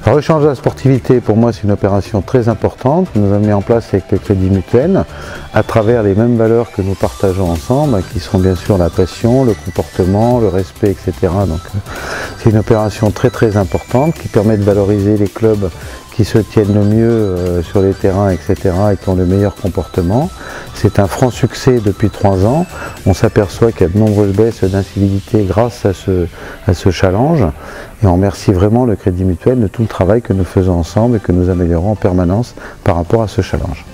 Alors, le challenge de la sportivité, pour moi, c'est une opération très importante que nous avons mis en place avec le Crédit Mutuel, à travers les mêmes valeurs que nous partageons ensemble, qui sont bien sûr la passion, le comportement, le respect, etc. Donc, c'est une opération très importante qui permet de valoriser les clubs qui se tiennent le mieux sur les terrains, etc., et qui ont le meilleur comportement. C'est un franc succès depuis 3 ans. On s'aperçoit qu'il y a de nombreuses baisses d'incivilité grâce à ce challenge. Et on remercie vraiment le Crédit Mutuel de tout le travail que nous faisons ensemble et que nous améliorons en permanence par rapport à ce challenge.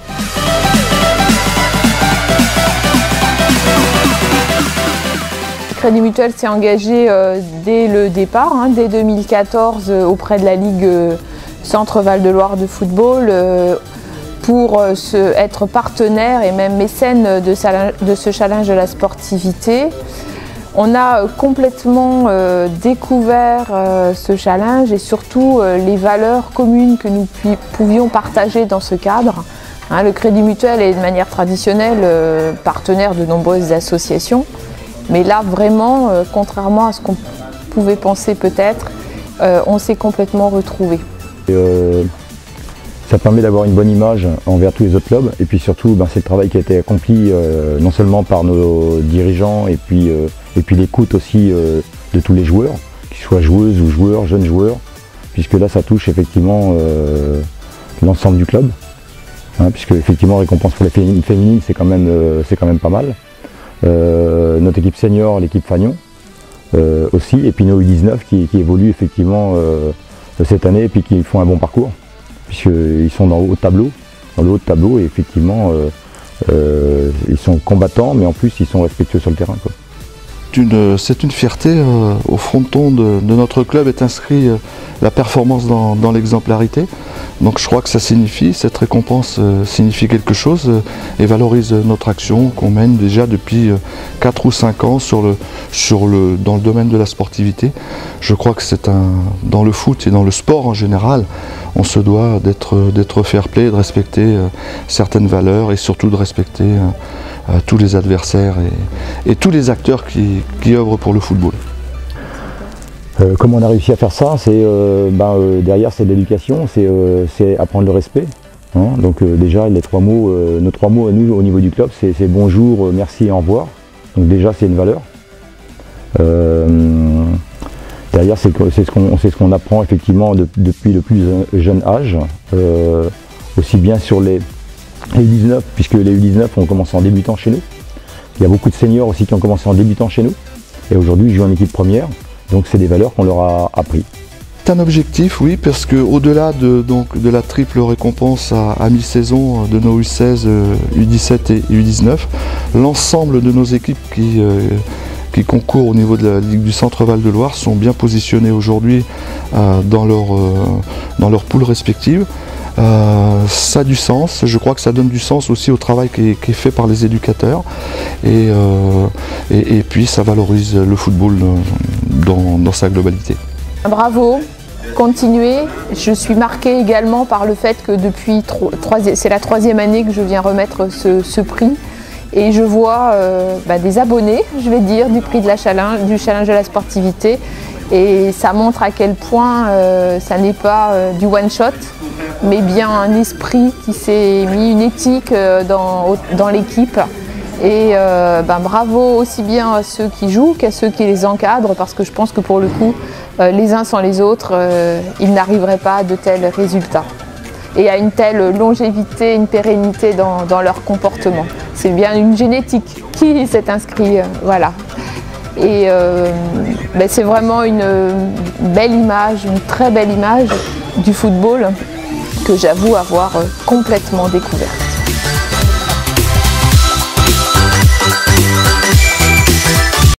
Le Crédit Mutuel s'est engagé dès le départ, dès 2014, auprès de la Ligue Centre Val-de-Loire de football, pour être partenaire et même mécène de ce challenge de la sportivité. On a complètement découvert ce challenge et surtout les valeurs communes que nous pouvions partager dans ce cadre. Le Crédit Mutuel est de manière traditionnelle partenaire de nombreuses associations, mais là vraiment, contrairement à ce qu'on pouvait penser peut-être, on s'est complètement retrouvés. Ça permet d'avoir une bonne image envers tous les autres clubs et puis surtout c'est le travail qui a été accompli non seulement par nos dirigeants et puis l'écoute aussi de tous les joueurs, qu'ils soient joueuses ou joueurs, jeunes joueurs, puisque là ça touche effectivement l'ensemble du club, puisque effectivement récompense pour les féminines c'est quand même pas mal. Notre équipe senior, l'équipe Fagnon aussi, et puis nos U19 qui évoluent effectivement cette année et puis qui font un bon parcours, puisqu'ils sont dans le haut de tableau, et effectivement ils sont combattants, mais en plus ils sont respectueux sur le terrain, quoi. C'est une fierté. Au fronton de notre club est inscrit la performance dans l'exemplarité. Donc je crois que ça signifie, cette récompense signifie quelque chose et valorise notre action qu'on mène déjà depuis 4 ou 5 ans dans le domaine de la sportivité. Je crois que dans le foot et dans le sport en général, on se doit d'être fair-play, de respecter certaines valeurs et surtout de respecter tous les adversaires et tous les acteurs qui œuvrent pour le football. Comment on a réussi à faire ça? Derrière c'est de l'éducation, c'est apprendre le respect. Donc déjà nos 3 mots à nous au niveau du club, c'est bonjour, merci et au revoir. Donc déjà c'est une valeur. Derrière c'est ce qu'on apprend effectivement depuis le plus jeune âge, aussi bien sur les U19, puisque les U19 ont commencé en débutant chez nous. Il y a beaucoup de seniors aussi qui ont commencé en débutant chez nous. Et aujourd'hui ils jouent en équipe première, donc c'est des valeurs qu'on leur a appris. C'est un objectif, oui, parce qu'au-delà de la triple récompense à mi-saison de nos U16, U17 et U19, l'ensemble de nos équipes qui concourent au niveau de la Ligue du Centre Val-de-Loire sont bien positionnées aujourd'hui dans leur poule respective. Ça a du sens, je crois que ça donne du sens aussi au travail qui est fait par les éducateurs et puis ça valorise le football dans sa globalité. Bravo, continuez. Je suis marquée également par le fait que depuis c'est la 3e année que je viens remettre ce prix et je vois des abonnés, je vais dire, du prix du challenge de la sportivité. Et ça montre à quel point ça n'est pas du one-shot, mais bien un esprit qui s'est mis, une éthique dans l'équipe. Et bravo aussi bien à ceux qui jouent qu'à ceux qui les encadrent, parce que je pense que pour le coup, les uns sans les autres, ils n'arriveraient pas à de tels résultats. Et à une telle longévité, une pérennité dans leur comportement. C'est bien une génétique qui s'est inscrite, voilà. Et c'est vraiment une belle image, une très belle image du football que j'avoue avoir complètement découvert.